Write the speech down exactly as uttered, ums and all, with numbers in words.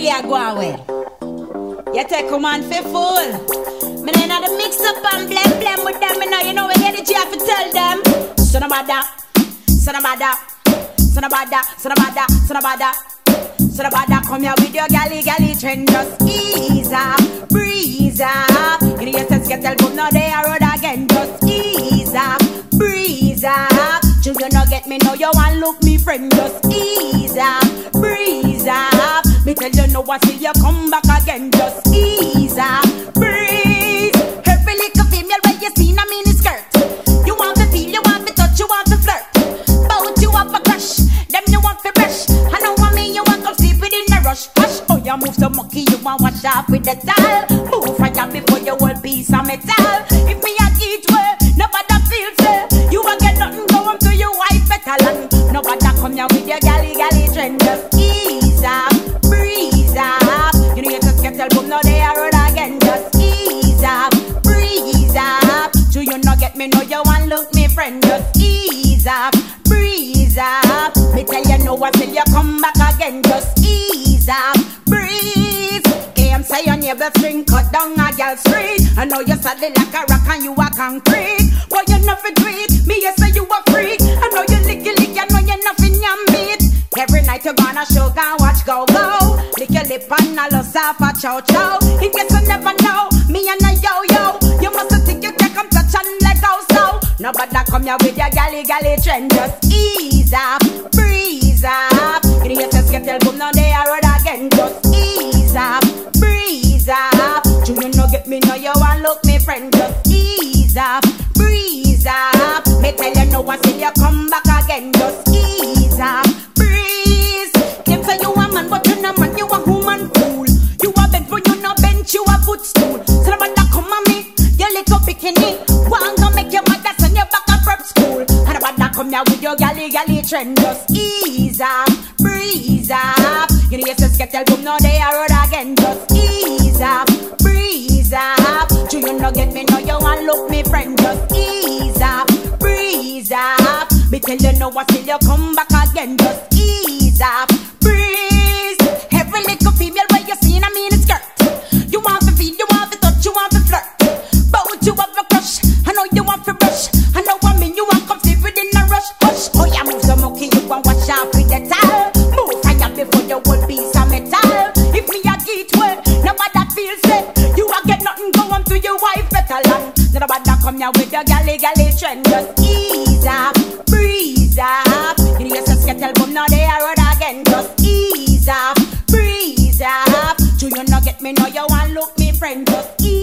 day I go away. You take command for fool. Me then had to mix up and blend blend with them. You know, you know what energy I have to tell them. Son of a da, son of a da, son of a da, son of a da, son of a da. Son of a da, come here with your galley galley trend. Just ease up, breeze up. You know, you just get tell them now they are road again. Just ease up, breeze up. You no get me now, you want look me friend. Just ease up, breeze up. Me tell you no, I see you come back again. Just ease up, breeze. Every little female where you see, I mean a skirt. You want to feel, you want to touch, you want to flirt. Bout you have a crush, them you want to brush. I know what I mean, you want to sleep within a rush. Hush, oh you move so monkey, you want wash off with the towel. Move fire before you will piece of metal. If me at each way, nobody feels it. You won't get nothing going to your wife better land. Nobody come here with your galley galley trend. Just ease up, breeze up. You know you just get tell boom now they are road again. Just ease up, breeze up. Do you not get me? No, you want look me friend. Just ease up, breeze up. Me tell you no until you come back again. Just ease up, breeze. Can't say your neighbor string cut down a girl's street. I know you solid like a rock and you a concrete. But you nothing tweet, me you say you a freak. I know you licky lick, I know you nothing your meat. Every night you gonna show, go watch go go. Lick your lip and I love off a chow chow. In case you never know, me and a yo yo. You must think you can come touch and let go so. Nobody come here with your galley galley trend. Just ease up, breeze up. You know you just get tell boom now they are road again. Just ease up, breeze up. Do you no get me now you want look me friend. Just ease up, breeze up. Me tell you no until you come back again. Just ease up, breeze. Them say you a man but you no man, you a woman fool. You a bed for you no bench, you a footstool. So nobody come on me, you little bikini. One gonna make your mother send you back to prep school. And nobody come here with your galley galley trend. Just ease up, breeze up. You know you just get tell boom now they are road again. Just ease up, breeze up. Do you no get me now you want look me friend. Just ease up, breeze up. Me tell you no until you come back again. Just ease up, breeze. Every little female where you see, I mean a skirt. You want to feel, you want to touch, you want to flirt. But you have a crush, I know you want to brush. I know what I mean, you want come sleep within a rush. Hush, oh yeah, move so monkey, you want wash off with the towel. Move fire before you will be some metal. If me a get well, nobody feels it. You won't get nothing going to your wife better land. Nobody come here with your galley galley trend. Just ease up, breeze up. You know you just get tell boom now they are road again. Just ease up, breeze up. Do you not get me now you want look me friend. Just ease